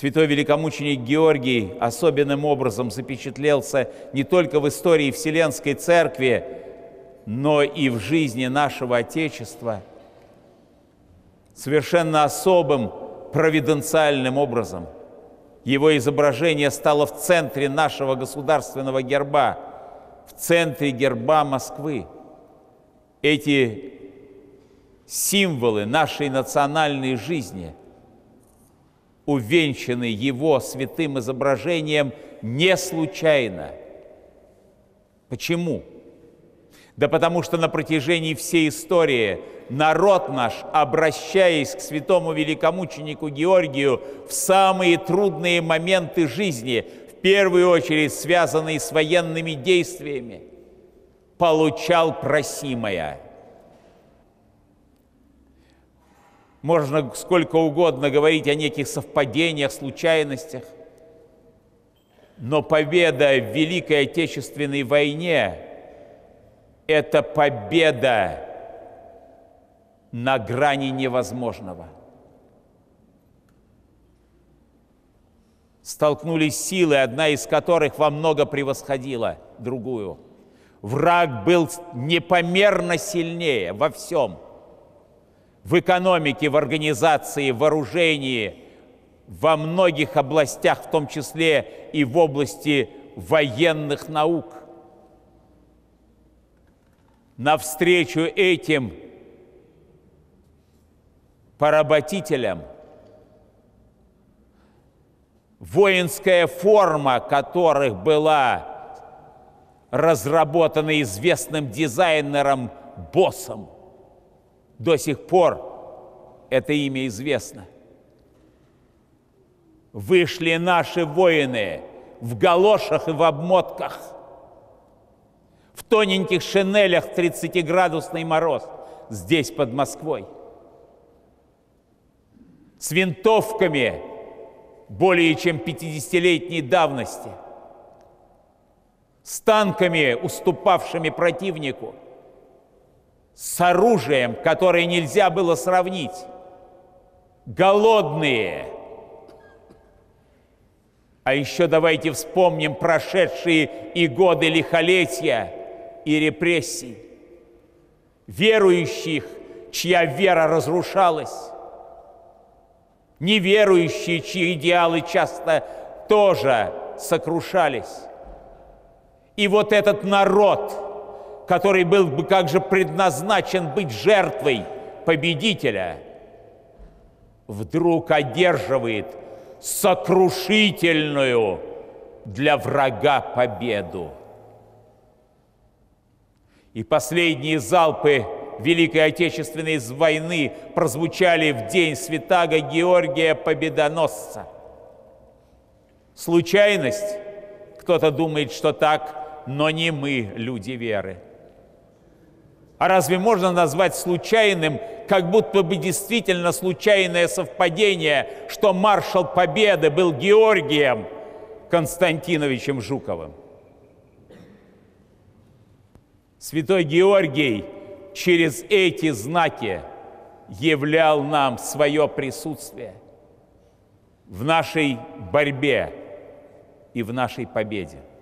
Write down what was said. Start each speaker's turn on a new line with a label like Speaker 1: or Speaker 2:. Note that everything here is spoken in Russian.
Speaker 1: Святой великомученик Георгий особенным образом запечатлелся не только в истории Вселенской Церкви, но и в жизни нашего Отечества совершенно особым провиденциальным образом. Его изображение стало в центре нашего государственного герба, в центре герба Москвы. Эти символы нашей национальной жизни увенчаны его святым изображением не случайно. Почему? Да потому что на протяжении всей истории народ наш, обращаясь к святому великомученику Георгию в самые трудные моменты жизни, в первую очередь связанные с военными действиями, получал просимое. Можно сколько угодно говорить о неких совпадениях, случайностях, но победа в Великой Отечественной войне – это победа на грани невозможного. Столкнулись силы, одна из которых во много превосходила другую. Враг был непомерно сильнее во всем. В экономике, в организации, в вооружении, во многих областях, в том числе и в области военных наук. Навстречу этим поработителям воинская форма которых была разработана известным дизайнером Боссом. До сих пор это имя известно. Вышли наши воины в галошах и в обмотках, в тоненьких шинелях в 30-градусный мороз здесь, под Москвой, с винтовками более чем 50-летней давности, с танками, уступавшими противнику, с оружием, которое нельзя было сравнить, голодные. А еще давайте вспомним прошедшие и годы лихолетия и репрессий, верующих, чья вера разрушалась, неверующие, чьи идеалы часто тоже сокрушались. И вот этот народ, который был бы как же предназначен быть жертвой победителя, вдруг одерживает сокрушительную для врага победу. И последние залпы Великой Отечественной войны прозвучали в день святаго Георгия Победоносца. Случайность? Кто-то думает, что так, но не мы, люди веры. А разве можно назвать случайным, как будто бы действительно случайное совпадение, что маршал Победы был Георгием Константиновичем Жуковым? Святой Георгий через эти знаки являл нам свое присутствие в нашей борьбе и в нашей победе.